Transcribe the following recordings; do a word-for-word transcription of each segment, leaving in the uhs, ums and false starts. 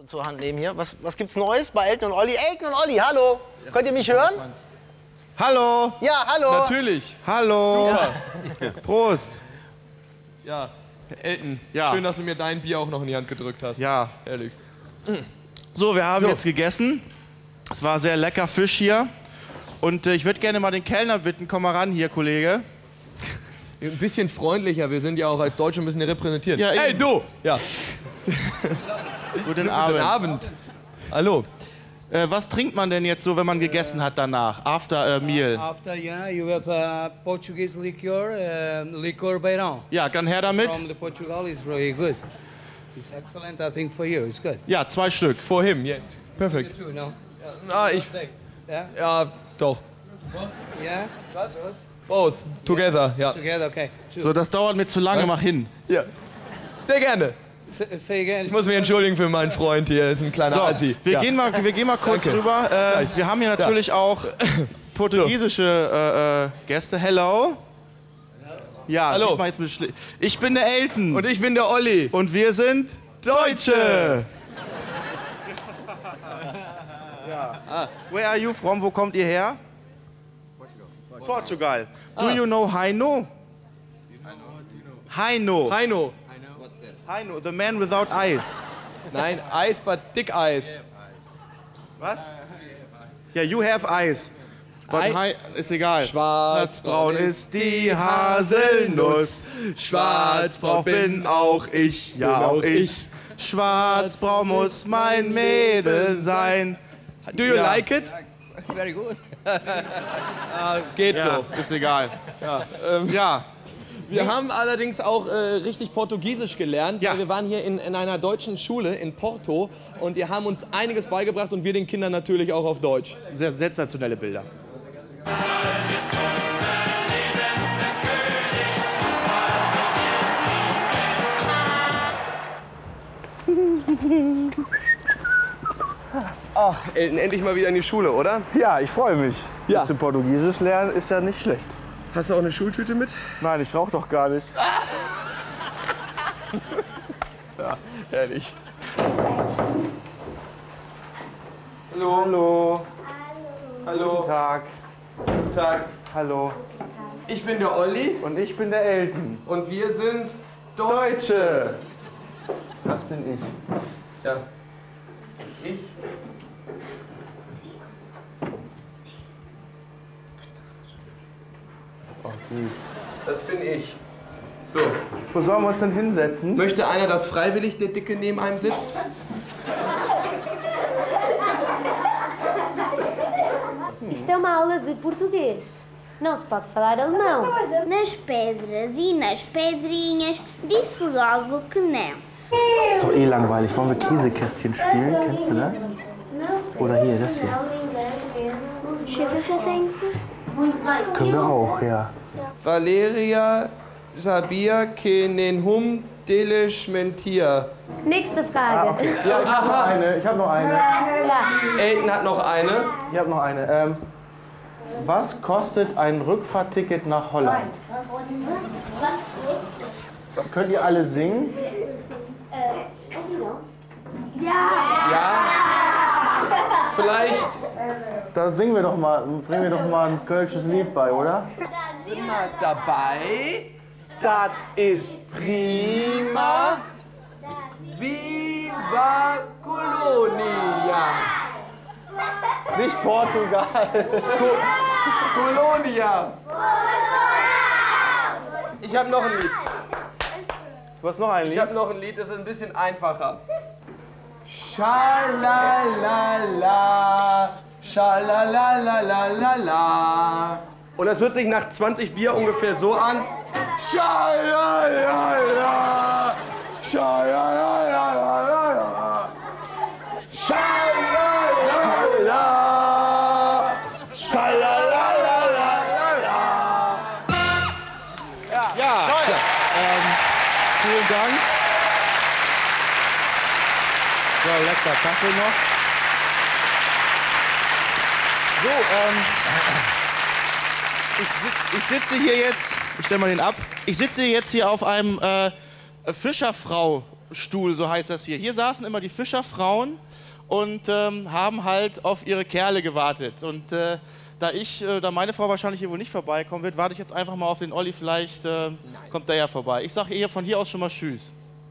zur Hand nehmen hier. Was, was gibt's Neues bei Elton und Olli? Elton und Olli, hallo. Ja. Könnt ihr mich hören? Hallo. Ja, hallo. Natürlich. Hallo. Ja. Prost. Ja, Elton, ja. Schön, dass du mir dein Bier auch noch in die Hand gedrückt hast. Ja. Ehrlich. So, wir haben so. jetzt gegessen. Es war sehr lecker Fisch hier. Und äh, ich würde gerne mal den Kellner bitten, komm mal ran hier, Kollege. Ein bisschen freundlicher, wir sind ja auch als Deutsche ein bisschen repräsentiert. Ja, hey, du! Ja. Guten Abend. Guten Abend. Hallo. Äh, was trinkt man denn jetzt so, wenn man gegessen hat danach? After a meal? Uh, after, yeah, you have a Portuguese liqueur, uh, liqueur Beirão. Ja, dann her damit. From the Portugal is really good. It's excellent, I think, for you. It's good. Ja, zwei Stück. For him, yes. Perfekt. You too, no? Ah, ich... Yeah? Ja, doch. Yeah? Was? Both. Together, ja. Together, okay. Two. So, das dauert mir zu lange, Was? mach hin. Ja. Sehr gerne. Say, say again. Ich muss mich entschuldigen für meinen Freund hier, ist ein kleiner So, Assi. wir, ja. gehen mal, wir gehen mal kurz Danke. rüber. Äh, wir haben hier natürlich ja. auch portugiesische äh, äh, Gäste. Hello. Ja, hallo. Sieht man jetzt mit Schli ich bin der Elton. Und ich bin der Olli. Und wir sind Deutsche. Ja. Ah. Where are you from? Wo kommt ihr her? Portugal. Portugal. Do ah. you know Heino? Heino. Heino. Heino, the man without eyes. Nein, Eis, but dick Eis. Was? Ja, you have eyes. But Ei ist egal. Schwarzbraun ist die Haselnuss. Schwarzbraun bin auch ich. Ja, auch ich. Schwarzbraun muss mein Mädel sein. Do you ja. like it? Very good. uh, geht ja, so. Ist egal. Ja. Ähm, ja. Wir haben allerdings auch äh, richtig Portugiesisch gelernt, ja. weil wir waren hier in, in einer deutschen Schule in Porto und die haben uns einiges beigebracht und wir den Kindern natürlich auch auf Deutsch. Sehr sensationelle Bilder. Ach, Elton, endlich mal wieder in die Schule, oder? Ja, ich freue mich. Ja. Dass du Portugiesisch lernen ist ja nicht schlecht. Hast du auch eine Schultüte mit? Nein, ich rauche doch gar nicht. Ja, ehrlich. Hallo. Hallo. Hallo. Guten Tag. Guten Tag. Hallo. Ich bin der Olli. Und ich bin der Elton. Und wir sind Deutsche. Das bin ich. Ja. Ich. Oh, süß. Das bin ich. So. Wo sollen wir uns denn hinsetzen? Möchte einer, dass freiwillig der Dicke neben einem sitzt? Isto é uma aula de português. Não se pode falar alemão. Nas pedras e nas pedrinhas disse logo que não. Ist doch eh langweilig. Wollen wir Käsekästchen spielen? Kennst du das? Oder hier, das hier. Können wir auch, ja. Valeria sabia que nenhum deles mentia. Nächste Frage. Ah, okay. Ja, ich habe noch eine. Ich habe noch eine. Ja. Elton hat noch eine. Ich habe noch eine. Ähm, was kostet ein Rückfahrtticket nach Holland? Könnt ihr alle singen? Ja. Vielleicht. Da singen wir doch mal, bringen wir doch mal ein kölsches Lied bei, oder? Sind wir dabei? Das ist prima. Viva Colonia. Nicht Portugal. Co Colonia. Ich habe noch ein Lied. Du hast noch ein Lied? Ich habe noch ein Lied, das ist ein bisschen einfacher. Schalalala, schalalalalala. Und das hört sich nach zwanzig Bier ungefähr so an. Schalalala, schalalala, schalalala, schalalalalala. Ja, ja. Ähm, vielen Dank. So, lecker Kaffee noch. So, ähm, ich, sit ich sitze hier jetzt, ich stelle mal den ab, ich sitze jetzt hier auf einem äh, Fischerfrau Fischerstuhl, so heißt das hier. Hier saßen immer die Fischerfrauen und ähm, haben halt auf ihre Kerle gewartet. Und äh, da ich, äh, da meine Frau wahrscheinlich hier wohl nicht vorbeikommen wird, warte ich jetzt einfach mal auf den Olli. Vielleicht äh, kommt der ja vorbei. Ich sage hier von hier aus schon mal Tschüss.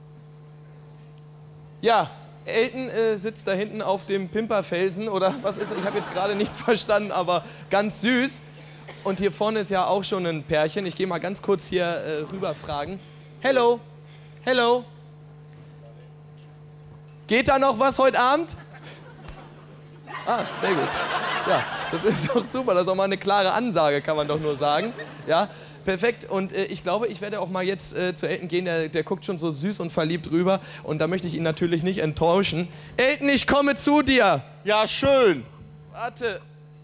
Ja, Elton äh, sitzt da hinten auf dem Pimperfelsen oder was ist, ich habe jetzt gerade nichts verstanden, aber ganz süß. Und hier vorne ist ja auch schon ein Pärchen. Ich gehe mal ganz kurz hier äh, rüber fragen. Hello, hello. Geht da noch was heute Abend? Ah, sehr gut. Ja, das ist doch super. Das ist auch mal eine klare Ansage, kann man doch nur sagen. Ja, perfekt. Und äh, ich glaube, ich werde auch mal jetzt äh, zu Elton gehen. Der, der guckt schon so süß und verliebt rüber. Und da möchte ich ihn natürlich nicht enttäuschen. Elton, ich komme zu dir. Ja, schön. Warte.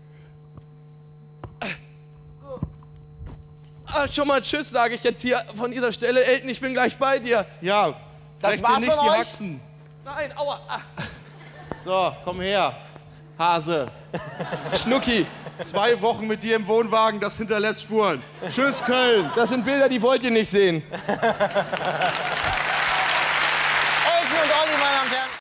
Ah, schon mal Tschüss, sage ich jetzt hier von dieser Stelle. Elton, ich bin gleich bei dir. Ja, Das brech war's dir nicht von die euch? Haxen. Nein, aua. Ah. So, komm her, Hase. Schnucki, Zwei Wochen mit dir im Wohnwagen, das hinterlässt Spuren. Tschüss, Köln. das sind Bilder, die wollt ihr nicht sehen.